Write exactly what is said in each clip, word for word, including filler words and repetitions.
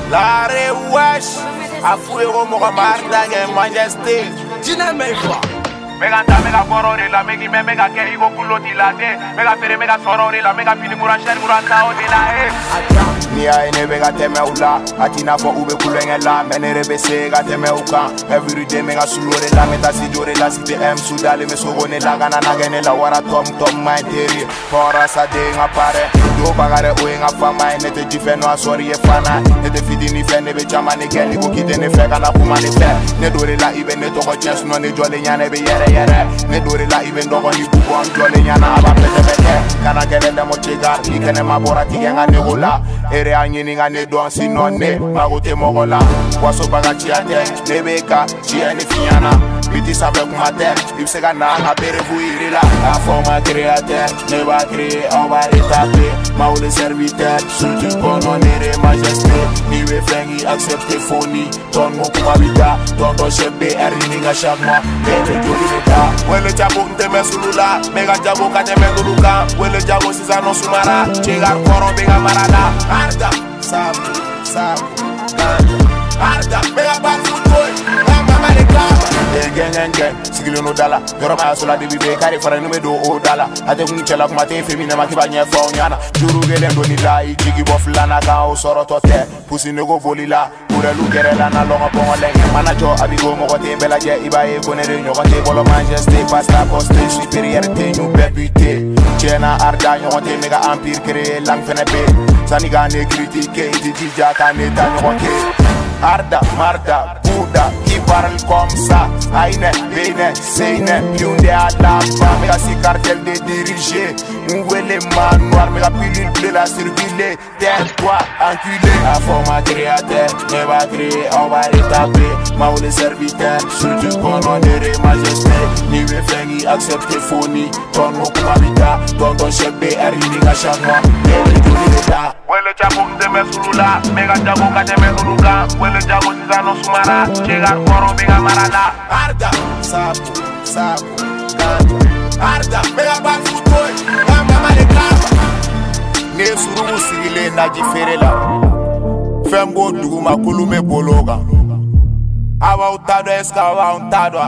La rewesh, a fuego moga marda en majesté. Jina meifa. Mega ta mega korore la megi me mega ke igo kuloti la de mega fere mega sorore la mega fini mura sher mura ta o de la e ni a ene mega teme ula atina fo ube kulenge la menere bese ga teme uka every day mega sulore la meta si jore la si de em sudale me sogone la gana na gene la wara tom tom my teri fora sa de nga pare do bagare o nga fama ene te difeno asori e fana ne te fidi ni fene be chama ne geli ko kite ne fe kana kuma ne fe ne dore la ibe ne to ko chance no ne jole nyane be yere yere ne dore la even dogo ni kubon jole nyana aba pete pete kana kene de mo chigar ni kene mabora tigenga ne gola ere anyini nga ne don sinone magote mogola waso baga chiate ne beka chiani fiana biti sabe kumate ibsega na nga bere vuiri la a forma créateur ne va créer on va retaper maule serviteur surtout kono nere majesté ni we fengi accepter foni ton mo kumabita ton do chebe erini nga chaque mois bebe joli Wele jabo nteme sulula, mega jabo kateme duluka. Wele jabo sisano sumara, chegar koro mega marada. Arda, sabu, sabu, ganja. Arda, mega bad football, mama marekaba. Gen gen gen, sigilo no dala. Yoro ma sola de bibe kare fara nume do o dala. Ate kunchela kumate femina makiba nye fa onyana. Juru gele ndo ni la, jigi boflana ka o soro tote. Pusi nego volila. Pura lukere la na longa pongo lenge manajo abigo mogote bela je ibaye konere nyogote bolo majesté pasta poste supériorité ñu bébuté chena arda nyogote mega empire créé lang fene be saniga ne critiquer di di jata ne ta nyogote arda marda buda qui parle comme ça aine bene seine piunde ala fa mega si cartel de diriger ngwele man noir mega pilule bleu la circuler tais-toi enculé a forma créateur ne va créer on va retaper maule serviteur surtout kono nere majesté ni we fengi accepter foni ton mo kumabita ton ton chebe erini nga chaque mois bebe joli leta wele jabo nteme sulula mega jabo kateme duluka wele jabo sisano sumara chegar koro mega marada arda sabu sabu ganja arda mega bad football mama marekaba ne suru sigile na jifere la fembo duguma kulume bologa awa utado eska awa untado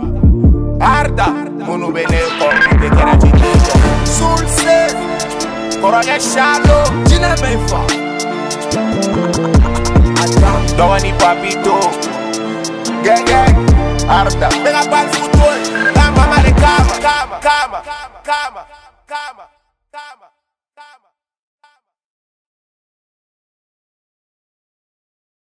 arda munu bene ko de kera chitito sulse koronya shalo Jina meifa. Dogani papito gang gang arda mega bad football mama marekaba kama kama kama kama